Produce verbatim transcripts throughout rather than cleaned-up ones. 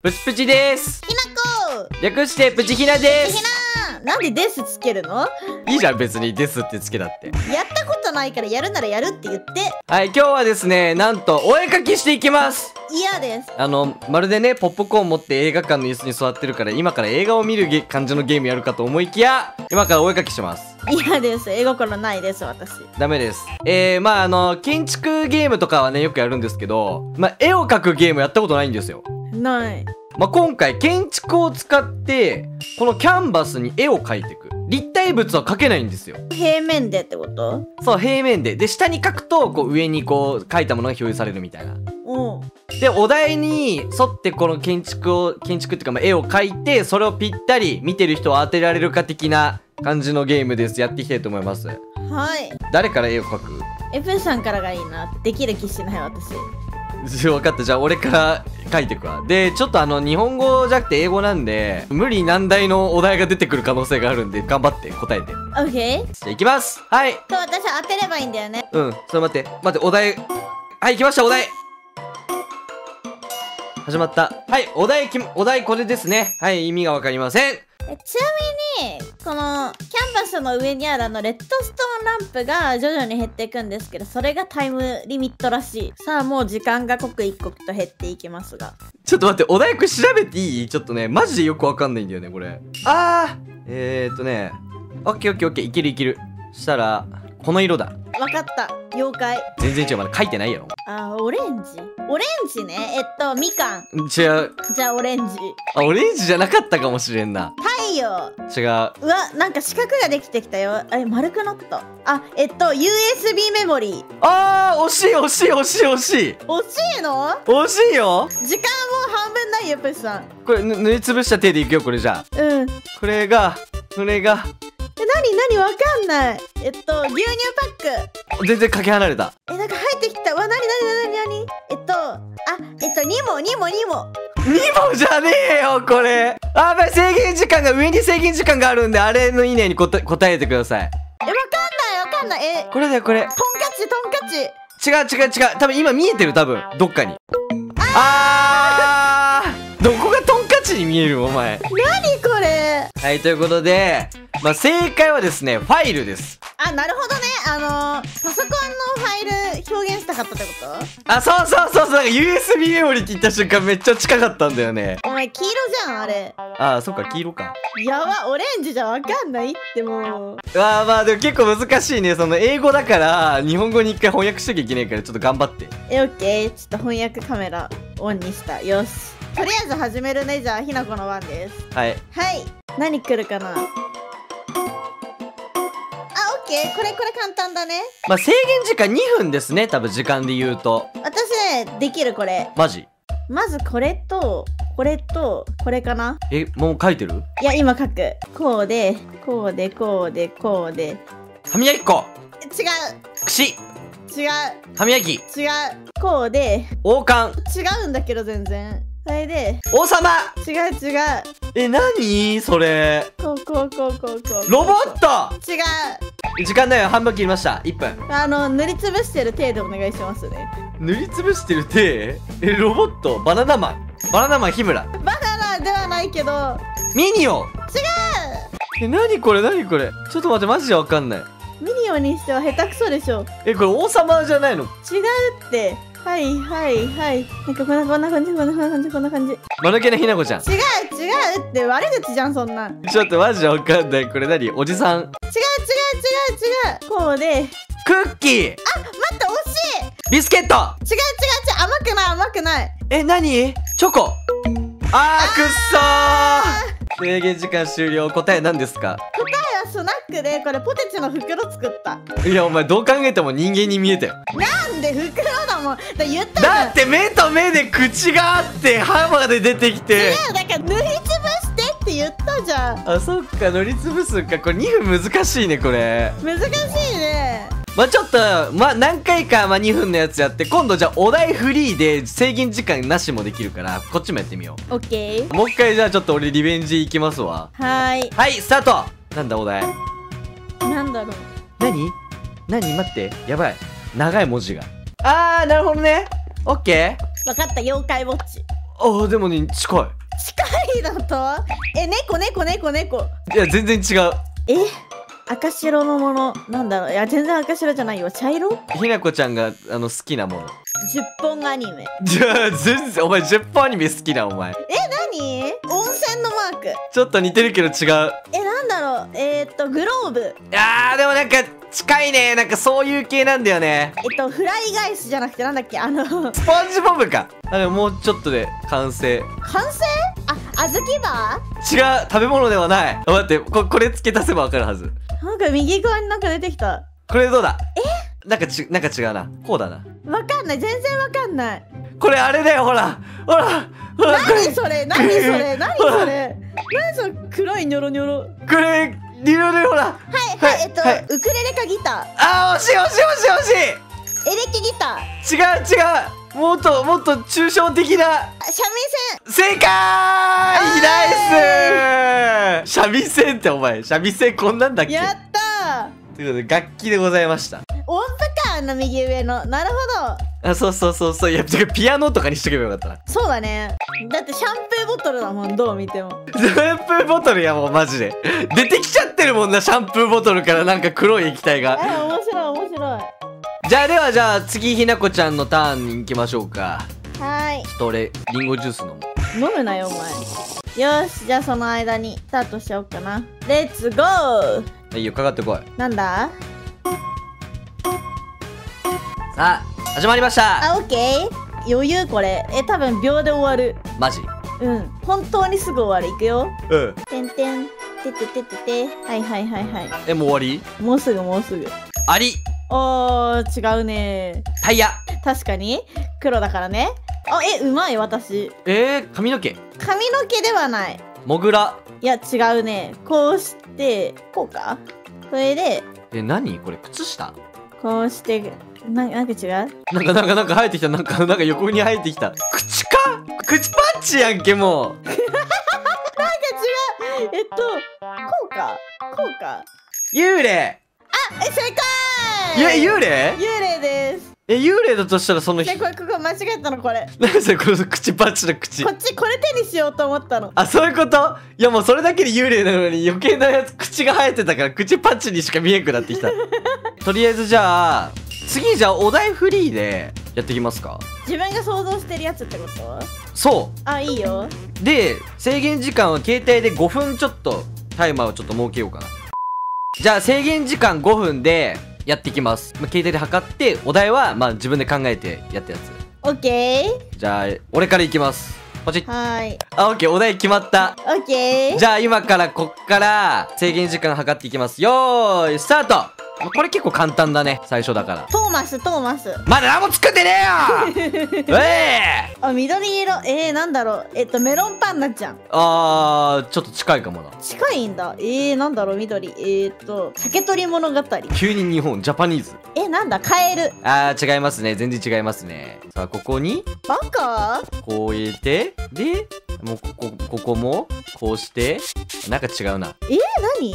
プチプチです。 ひなこ略してプチひなです。 ひななんでですつけるの？ いいじゃん別にですってつけたって。 やったことないからやるならやるって言って。 はい、今日はですね、なんとお絵かきしていきます。 嫌です。 あのまるでねポップコーン持って映画館の椅子に座ってるから今から映画を見る感じのゲームやるかと思いきや今からお絵かきします。 嫌です。絵心ないです私。 ダメです。えー、まああの建築ゲームとかはねよくやるんですけど、まあ絵を描くゲームやったことないんですよ。 ない。 まあ今回建築を使ってこのキャンバスに絵を描いていく。立体物は描けないんですよ。 平面でってこと？ そう、平面で。で下に描くとこう上にこう描いたものが表示されるみたいな。 うん。 でお題に沿ってこの建築を建築っていうかまあ絵を描いてそれをぴったり見てる人を当てられるか的な感じのゲームです。やっていきたいと思います。 はい。 誰から絵を描く？ エプさんからがいいな。できる気しない私。 分かった。じゃあ俺から書いてくわ。でちょっとあの日本語じゃなくて英語なんで無理難題のお題が出てくる可能性があるんで頑張って答えて。 オッケー。 じゃあいきます。はい。 と私当てればいいんだよね。 うん。それ待って待ってお題。はい、来ましたお題。始まった。はい、お題きお題これですね。はい、意味がわかりません。 えちなみにこのキャンバスの上にあるあのレッドストーンランプが徐々に減っていくんですけど、それがタイムリミットらしい。さあもう時間が刻一刻と減っていきますが、 ちょっと待って、お題これ調べていい？ちょっとねマジでよくわかんないんだよねこれ。あーえーっとねオッケーオッケーオッケー、いけるいける。したらこの色だ。 わかった。妖怪。 全然違う。まだ書いてないやろ。 あーオレンジオレンジね。えっとみかん。 違う。 じゃあオレンジ。 あ、オレンジじゃなかったかもしれんな。 太陽。 違う。 うわ、なんか四角ができてきたよ。あれ丸くなった。あ、えっと ユーエスビー メモリー。 あー惜しい惜しい惜しい惜しい惜しいの？ 惜しいよ。 時間もう半分ないよプシさん。 これぬ塗りつぶした手でいくよこれ。じゃあうん。 これがこれがえ、なになにわかんない。えっと牛乳パック。 全然かけ離れた。 え、なんか入ってきた。わ、なになになになに。えっとあ、えっとにもにもにもにもじゃねえよこれ。あ、やばい、制限時間が上に制限時間があるんであれの以内に答答えてください。 え、わかんないわかんない。え、 これだよこれ。 トンカチトンカチ。 違う違う違う。多分今見えてる。多分どっかに。あーどこがトンカチに見えるお前。 なにこれ。 はい、ということでまあ正解はですねファイルです。 あ、なるほどね。あのー、パソコンのファイル表現したかったってこと？ あ、そうそうそうそう。なんか ユーエスビー メモリって言った瞬間めっちゃ近かったんだよね。 お前黄色じゃんあれ。 あーそっか黄色か。 やば、オレンジじゃわかんないってもう。 まあまあでも結構難しいね。その英語だから日本語に一回翻訳しなきゃいけないからちょっと頑張って。 え、オッケー。ちょっと翻訳カメラオンにした。よし、とりあえず始めるね。じゃあひなこの番です。 はいはい、何来るかな。あ、オッケー。これこれ簡単だね。 まあ制限時間にふんですね。多分時間で言うと。 私ねできるこれ。 マジ？ まずこれとこれとこれかな。 え、もう書いてる？ いや今書く。こうでこうでこうでこうで。 歯磨き粉。 違うくし。 違う歯磨き。 違う。こうで王冠。 違うんだけど全然。それで王様。 違う違う。 え、なにそれ。 こうこうこうこうこう。 ロボット。 違う。 時間だよ。半分切りました。いっぷん。 あの塗りつぶしてる手でお願いしますね。 塗りつぶしてる手。え、ロボット。バナナマン。バナナマン日村。 バナナではないけど。 ミニオン。 違う。 え、なにこれなにこれ。ちょっと待ってマジでわかんない。 ミニオンにしては下手くそでしょ。 え、これ王様じゃないの？ 違うって。はいはいはい。なんかこんなこんな感じこんな感じこんな感じ。 間抜けなひなこちゃん。 違う違うって悪口じゃんそんなん。違う違う違うちょっとマジでわかんない。これ何？おじさん。 違う違うこうで。 クッキー。 あ、待って惜しい。 ビスケット。 違う違う違う甘くない甘くない。 え、なに？チョコ。あーくっそー。制限時間終了。答え何ですか？ 答えはスナックでこれポテチの袋作った。 いやお前どう考えても人間に見えたよ。 なんで袋だもん。だ言ったじゃん。 だって目と目で口があって歯まで出てきて。 違うだから塗りつぶしてって言ったじゃん。 あ、そっか塗りつぶすか。これにふん難しいねこれ。 難しいね。 まあちょっとまあ何回かまあにふんのやつやって今度じゃあお題フリーで制限時間なしもできるからこっちもやってみよオッケー。 う。もう一回じゃあちょっと俺リベンジいきますわ。 はーい。 はいスタート。なんだお題。 なんだろう。 何何待ってやばい長い文字が。あーなるほどね。オッケわかった。妖怪ウォッチ。 ああでもね近い。 近いだとえ猫猫猫猫いや全然違う。 え赤白のものなんだろう。いや全然赤白じゃないよ。茶色。 ひなこちゃんがあの好きなもの。 じゅっぽんアニメ。 じゃあ全然お前じゅっぽんアニメ好きなお前。 え何温泉のマーク。 ちょっと似てるけど違う。 えなんだろう。えー、っとグローブ。 あーでもなんか近いね。なんかそういう系なんだよね。 えっとフライ返しじゃなくてなんだっけあのスポンジボブか。あでももうちょっとで完成。 完成。ああずきバー。 違う食べ物ではない。あ待ってここれ付け足せばわかるはず。 なんか右側になんか出てきた。 これどうだ。えなんかちなんか違うな。こうだな。 わかんない全然わかんない。 これあれだよほらほらほらこれ何それ何それ何それ何それ黒いニョロニョロ。はいこれリロリほら。 はいえっと、 はいウクレレかギター。 あー惜しい惜しい惜しい惜しい。 エレキギター。 違う違うもっともっと抽象的な。 あ三味線。 正解ナイス三味線ってお前三味線こんなんだっけ。 やったということで楽器でございました。 ー。音符かあの右上の。なるほど。 あそうそうそうそう。いやてかピアノとかにしとけばよかったな。 そうだね。だってシャンプーボトルだもんどう見ても。 シャンプーボトルやもうマジで出てきちゃってるもんな。シャンプーボトルからなんか黒い液体えが。 面白い面白い。 じゃあではじゃあ次ひなこちゃんのターンに行きましょうか。 はーい。 ちょっと俺リンゴジュース飲む。 飲むなよお前。よしじゃあその間にスタートしようかな。レッツゴー。 いいよかかってこい。 なんだ。 さあ始まりました。 あオッケー。余裕これ。え多分秒で終わる。 マジ。 うん本当にすぐ終わる。いくよ。 うん。 てんてんててててて。はいはいはいはい。 えもう終わり。 もうすぐもうすぐ。 アリ。 おー違うね。 タイヤ。 確かに黒だからね。あえうまい私。 えー、髪の毛。 髪の毛ではない。 モグラ。 いや違うね。こうしてこうか。これでえ何これ靴下。 こうしてななんか違う。 なんかなんかなんか生えてきた。なんかなんか横に生えてきた。口か口パンチやんけもう。 なんか違う。えっとこうかこうか。 幽霊。 え正解。 いや幽霊。 幽霊です。 え幽霊だとしたらそのねこれここ間違えたのこれ。 何それこの口パンチの口。 こっちこれ手にしようと思ったの。 あそういうこと。いやもうそれだけで幽霊なのに余計なやつ口が生えてたから口パンチにしか見えんくなってきた。とりあえずじゃあ次じゃあお題フリーでやっていきますか。 自分が想像してるやつってこと。 そあいいよ。 うで制限時間は携帯でごふんちょっとタイマーをちょっと設けようかな。じゃあ制限時間ごふんでやっていきます。まあ、携帯で測ってお題はまあ自分で考えてやったやつ。 オッケー。 じゃあ俺からいきます。ポチッ。 はーい。 あオッケーお題決まった。 オッケー。 じゃあ今からこっから制限時間測っていきます。よーいスタート。これ結構簡単だね最初だから。 トーマストーマス。 まだ何も作ってねえよええあ緑色。えー、なんだろう。えっとメロンパンナちゃん。 あーちょっと近いかもな。 近いんだ。えー、なんだろう緑。えー、っと竹取物語。 急に日本ジャパニーズ。 えなんだカエル。 あー違いますね全然違いますね。さあここにバカ。 こう入れてでもうここここもこうしてなんか違うな。 えー、何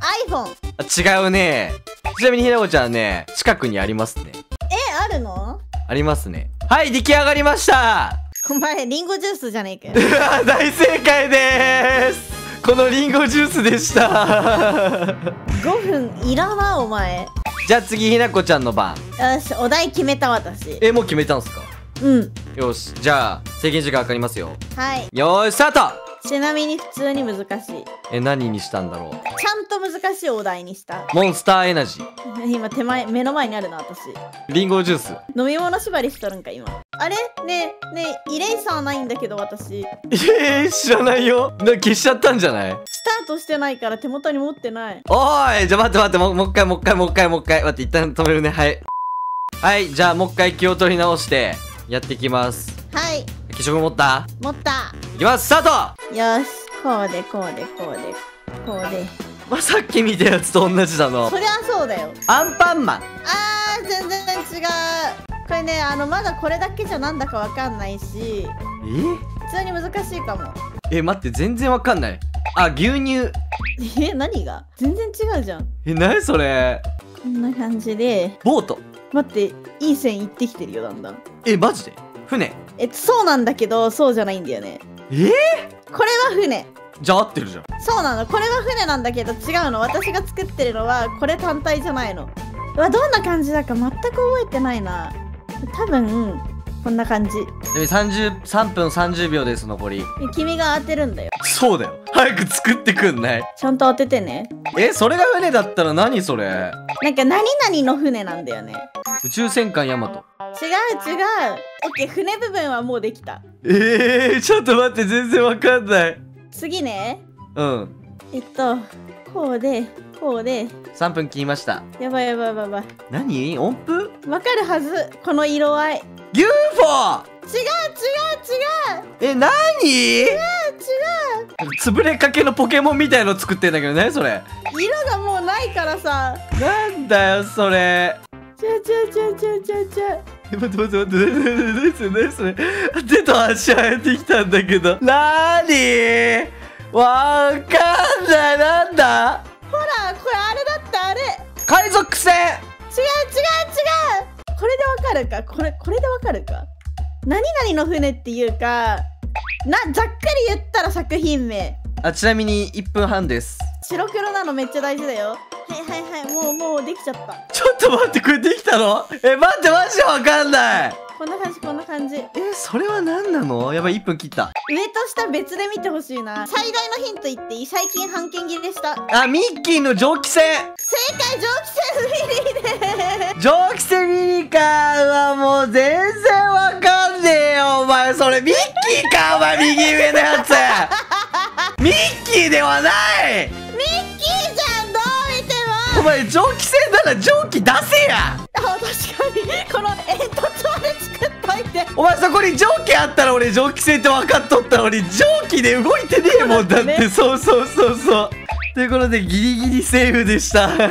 iPhone。 あ違うね。ちなみにひなこちゃんね近くにありますね。 えあるの。 ありますね。はい出来上がりましたお前リンゴジュースじゃねえかよ。 大正解でーす。このリンゴジュースでしたごふんいらなお前。 じゃあ次ひなこちゃんの番。 よしお題決めた私。 えもう決めたんすか。 うんよしじゃあ制限時間かかりますよ。 はい。 よーいスタート。 ちなみに普通に難しい。 え何にしたんだろう。 ちゃんと難しいお題にした。 モンスターエナジー。 今手前目の前にあるな私。 リンゴジュース。 飲み物縛りしとるんか今。あれねえねえイレイサーないんだけど私えー、知らないよ。な消しちゃったんじゃない。 スタートしてないから手元に持ってない。 おーいじゃあ待って待ってもうもう一回もう一回もう一回もう一回待って一旦止めるね。はいはいじゃあもう一回気を取り直してやっていきます。 はい消しゴム持った。 持った。 いきますスタート。 よしこうでこうでこうでこうで。 まあ、さっき見たやつと同じだな。 そりゃそうだよ。 アンパンマン。 あー全然違う。これねあのまだこれだけじゃなんだかわかんないしえ普通に難しいかも。 え待って全然わかんない。あ牛乳。 え何が全然違うじゃん。 え何それ。 こんな感じで。 ボート。 待っていい線いってきてるよだんだん。 えマジで船。 ええそうなんだけどそうじゃないんだよね。 えー、 これは船。 じゃあ合ってるじゃん。 そうなの、これは船なんだけど違うの。私が作ってるのはこれ単体じゃないの。うわ、どんな感じだか全く覚えてないな。多分こんな感じ。 でさんじゅうさんぷんさんじゅうびょうです。残り。 君が当てるんだよ。 そうだよ、早く作ってくんない？ ちゃんと当ててね。 え、それが船だったら何それ？ なんか何々の船なんだよね。 宇宙戦艦ヤマト。 違う違う。オッケー、船部分はもうできた。 えー、ちょっと待って、全然わかんない。 次ね。 うん。 えっとこうでこうで。 さんぷん切りました。 やばいやばいやばいやばい。 何？音符？ わかるはず、この色合い。 ユーフォー！ 違う違う違うえ、なに？ 違う違う。 潰れかけのポケモンみたいの作ってんだけどね、それ。 色がもうないからさ。 なんだよ、それ。 ちゃちゃちゃちゃちゃちゃ。 え、待って待って待って、何それ何それ。手と足生えてきたんだけど。なーに？わかんない、なんだ？ ほら、これあれだった、あれ。 海賊船！ 違う違う違う。これでわかるか、これこれでわかるか。何々の船っていうかな、ざっくり言ったら作品名。 あ、ちなみにいっぷんはんです。 白黒なのめっちゃ大事だよ。はいはいはい、もうもうできちゃった。 ちょっと待って、これできたの？え、待って、マジでわかんない。 こんな感じこんな感じ。 え、それは何なの？やばい、いっぷん切った。 上と下別で見てほしいな。最大のヒント言っていい？最近半券切れした。 あ、ミッキーの蒸気船。 正解、蒸気船フィリーで。 蒸気船ミニカーはもう全然わかんねえよ、お前。それミッキーか、お前、右上のやつ。ミッキーではない。 ミッキーじゃん、どう見ても。 お前、蒸気船なら蒸気出せや。 あ、確かにこの煙突まで作っといて。 お前、そこに蒸気あったら俺蒸気船って分かっとったのに、蒸気で動いてねえもんだって。そうそうそうそう。ということでギリギリセーフでした。 や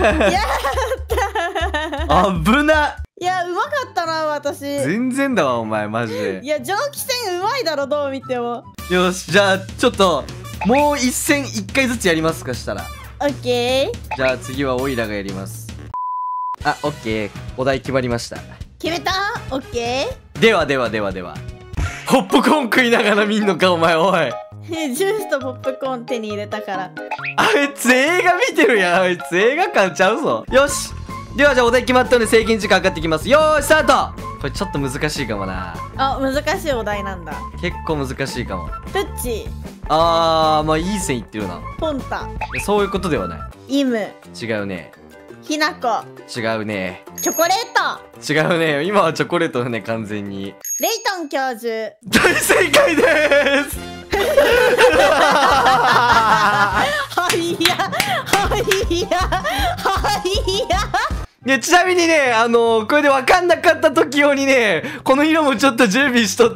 った危な。 いや、うまかったな私。 全然だわ、お前マジで。 いや、蒸気船うまいだろ、どう見ても。 よし、じゃあちょっともう一戦一回ずつやりますか、したら。 オッケー。 じゃあ次はオイラがやります。あ、オッケー、お題決まりました。 決めた？オッケではではではでは、ポップコーン食いながら見んのか、お前。おい、 ー。ジュースとポップコーン手に入れたから。 あいつ映画見てるやん。あいつ映画館ちゃうぞ。よし、ではじゃあお題決まったので制限時間かかってきます。よーい、スタート。これちょっと難しいかもな。 あ、難しいお題なんだ。 結構難しいかも。 プッチ、 あー、まあいい線いってるな。 ポンタ、 そういうことではない。 イム、 違うね。 ヒナコ、 違うね。 チョコレート。 違うね。今はチョコレートだね、完全に。 レイトン教授。 大正解でーす。 はいやはいやはいや。 いや、ちなみにね、あのー、これで分かんなかった時用にね、この色もちょっと準備しとって。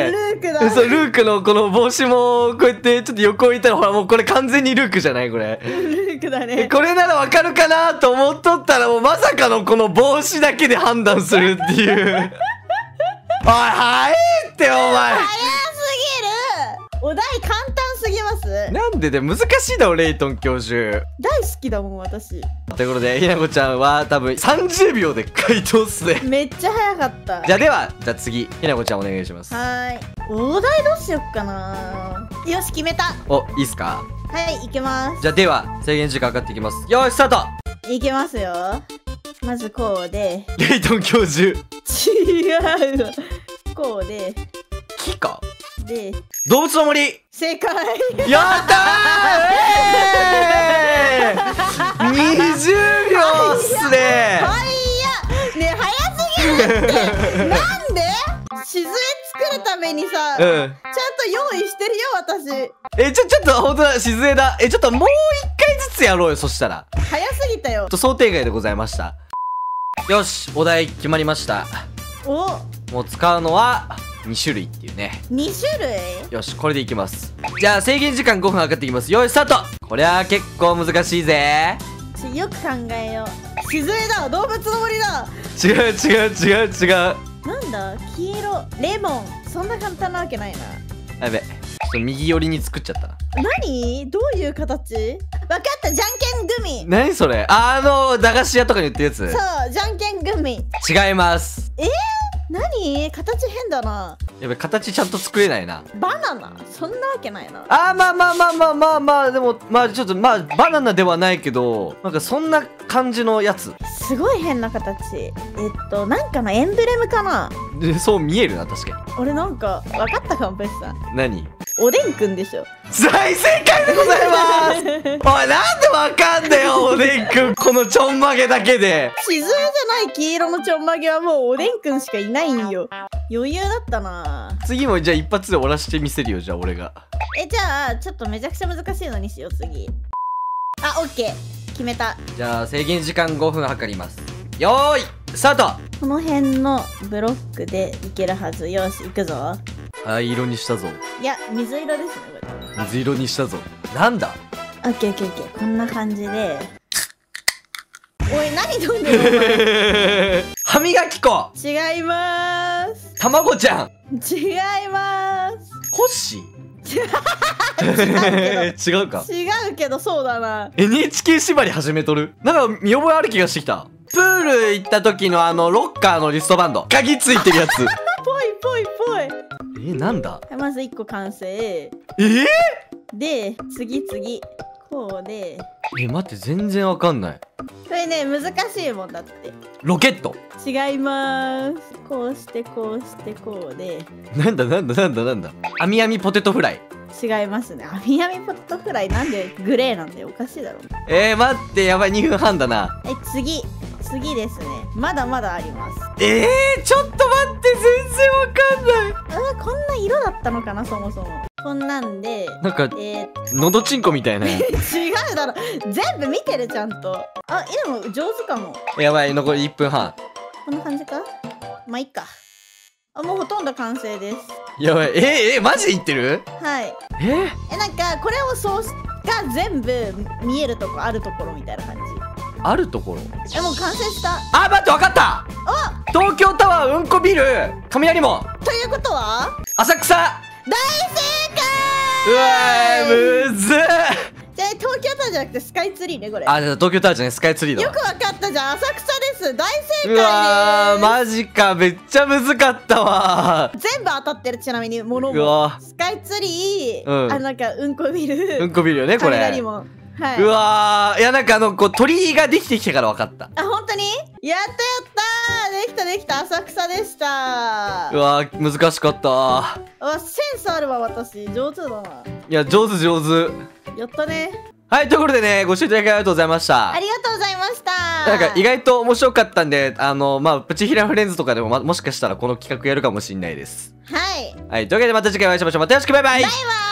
ルークだ。 そう、ルークのこの帽子もこうやってちょっと横置いたら、ほらもうこれ完全にルークじゃないこれ。 ルークだね。 これなら分かるかなと思っとったら、もうまさかのこの帽子だけで判断するっていう。おい、早いってお前。 早すぎる。お題簡単すぎます。 なんでで難しいだろ、レイトン教授。 大好きだもん私。 ということで、ひなこちゃんは多分さんじゅうびょうで回答っすね。 めっちゃ早かった。 じゃあでは、じゃあ次、ひなこちゃんお願いします。 はーい。お題どうしよっかな。よし、決めた。 お、いいっすか？ はい、いけます。 じゃあでは、制限時間かかっていきます。よーい、スタート。 いけますよ。まずこうで。 レイトン教授。 違うわ。こうで。 木か？ で。 動物の森。 正解。 やったー、えー、にじゅうびょうっすね。 はいや。ね、早すぎるって。なんで？しずえ作るためにさ、 うん、ちゃんと用意してるよ私。 え、ちょ、ちょっと本当だ、しずえだ。え、ちょっともう一回ずつやろうよ、そしたら。 早すぎたよ。 と想定外でございました。よし、お題決まりました。 お、 もう使うのはにしゅるいっていうね。 に種類？ よし、これでいきます。じゃあ制限時間ごふんかかっていきます。よい、スタート。こりゃ結構難しいぜ。 ちよく考えよう。しずえだ。動物の森だ。 違う違う違う違う。 なんだ、黄色、レモン。そんな簡単なわけないな。 やべ、ちょっと右寄りに作っちゃったな。 何？どういう形？わかった、じゃんけんグミ。 何それ？あの駄菓子屋とかに売ってるやつ。 そう、じゃんけんグミ。 違います。 えー、 何形変だな。 やべ、形ちゃんと作れないな。 バナナそんなわけないな。 あー、まあまあまあまあまあまあ、でも、まあちょっと、まあ、バナナではないけど、なんかそんな感じのやつ。 すごい変な形。えっとなんかのエンブレムかな。 で、そう見えるな、確か俺なんか分かったかも。ペスさんに。何？ おでんくんでしょ。 大正解でございますおい、なんでわかんだよ、おでんくん。このちょんまげだけで。 しずるじゃない黄色のちょんまげはもうおでんくんしかいないんよ。余裕だったな。 次もじゃあ一発で終わらしてみせるよ、じゃあ俺が。 え、じゃあちょっとめちゃくちゃ難しいのにしよう次。あ、オッケー決めた。 じゃあ制限時間ごふん測ります。よーいスタート。 この辺のブロックでいけるはず。よし行くぞ。 灰色にしたぞ。 いや水色ですねこれ。 水色にしたぞ。なんだ。 オッケーオッケーオッケー。こんな感じで。おい何飲んでる歯磨き粉。 お前。違いまーす。 卵ちゃん。 違いまーす。 ホッシ違ー違うか。 違うけどそうだな。 エヌエイチケー 縛り始めとる。なんか見覚えある気がしてきた。プール行った時のあのロッカーのリストバンド、鍵ついてるやつ。 ぽいぽいぽい。 え、なんだ。 まずいっこ完成えー、 で次次こうで。 え、待って、全然わかんない。 これね難しいもんだって。 ロケット。 違いまーす。こうしてこうしてこうで。 なんだなんだなんだなんだ。あみあみポテトフライ。 違いますね。あみあみポテトフライなんでグレーなんだよ。おかしいだろ。 えー、待って、やばい、にふんはんだな。 はい次次ですね。まだまだあります。 えー、ちょっと待って、全然わかんない。 あこんな色だったのかなそもそも。こんなんでなんかえー、 のどちんこみたいな。 違うだろ。全部見てるちゃんと。あでも上手かも。 やばい、残りいっぷんはん。 こんな感じか。まあいっか。あもうほとんど完成です。 やばい、えー、えー、マジで言ってる。 はい。 えー、 えなんかこれをそうが全部見えるとこあるところみたいな感じ。 あるところ。 えもう完成した。 あ、待って、わかった。東京タワー、うんこビル、雷門、 ということは浅草。 大正うわ解。 ー、むずっ。 じゃあ東京タワーじゃなくてスカイツリーねこれ。 あ、じゃあ東京タワーじゃない、スカイツリーだわ。 よくわかったじゃん。浅草です。大正解うです。 わー、マジか、めっちゃむずかったわ。 全部当たってる。ちなみに物もうわスカイツリー、 うんあなんかうんこビル、 うんこビルよね、これ。 雷門。はいうわー、いや、なんかあのこう鳥居ができてきてから分かった。 あ本当にやったやったー。できたできた。浅草でした。 うわー、難しかった。 わセンスあるわ私。上手だな。 いや、上手上手。 やったね。 はい、ということでね、ご視聴いただきありがとうございましたあ。りがとうございました。 なんか意外と面白かったんで、あのまあプチヒラフレンズとかでも、ま、もしかしたらこの企画やるかもしれないです。 はいはい、というわけでまた次回お会いしましょう。またよろしく、バイバイ。 バイバイ。